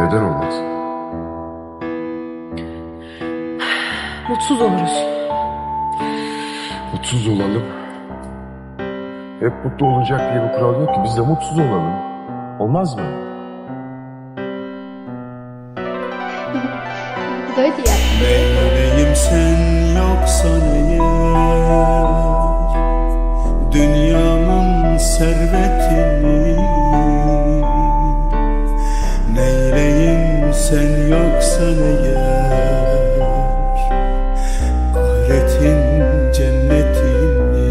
Neden olmaz? Mutsuz oluruz. Mutsuz olalım. Hep mutlu olacak diye bir kural yok ki, biz de mutsuz olalım. Olmaz mı? Zodiac. Neyleyim sen yoksan eğer dünyamın servetini, neyleyim sen yoksan eğer ahiretin cennetini,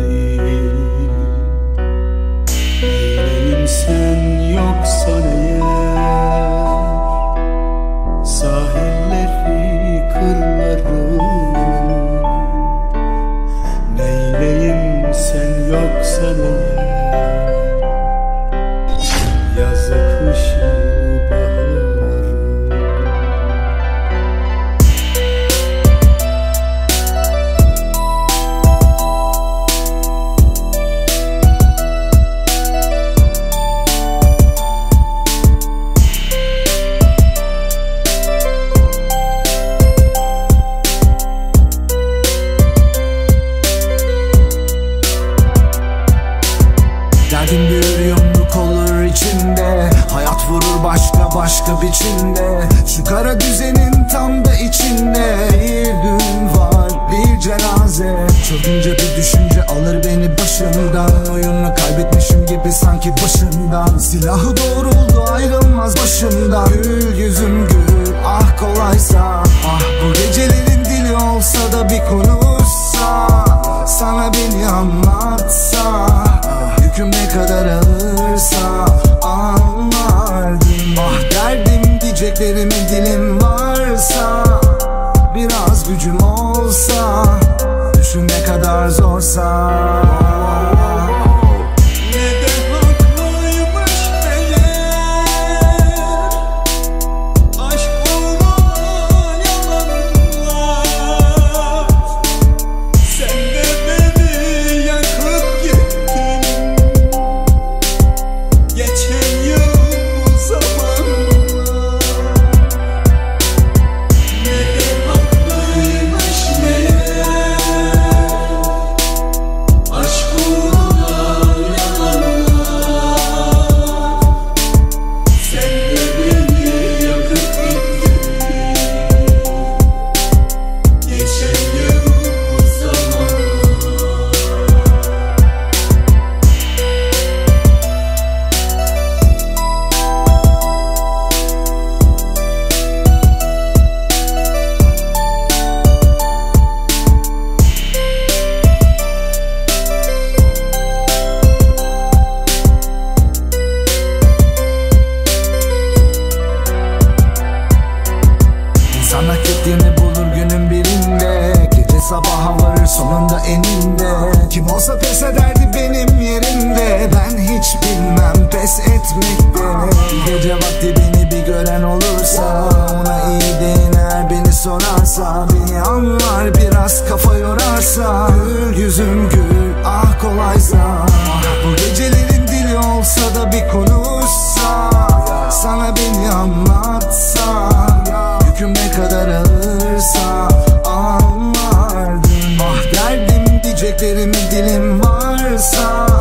neyleyim sen yoksan eğer sahilleri kırları, neyleyim sen yoksan eğer yazı kışı baharı. Derdim bir yumruk olur içinde, hayat vurur başka biçimde. Şu kara düzenin tam da içinde bir düğün var, bir cenaze. Çılgınca bir düşünce alır beni başımdan, oyunu kaybetmişim gibi sanki başından. Silahı doğruldu ayrılmaz başımdan. Gül yüzüm gül, ah kolaysa, ah bu gecelerin dili olsa da bir konuşsa, sana beni anlatsa, yüküm ne kadar ağırsa anlardım. Ah derdim diyeceklerimi dilim varsa, biraz gücüm olsa, düşün ne kadar zorsa. İnsan hak ettiğini bulur günün birinde, gece sabaha varır sonunda eninde. Kim olsa pes ederdi benim yerimde, ben hiç bilmem pes etmekte. Gece vakti beni bir gören olursa, ona iyi değiner beni sorarsa, beni anlar biraz kafa yorarsa. Gül yüzüm gül, ah kolaysa, ah bu gecelerin dili olsa da bir konuşsa, sana beni anlatsa, yüküm ne kadar ağırsa anlardım. Ah derdim diyeceklerimi dilim varsa,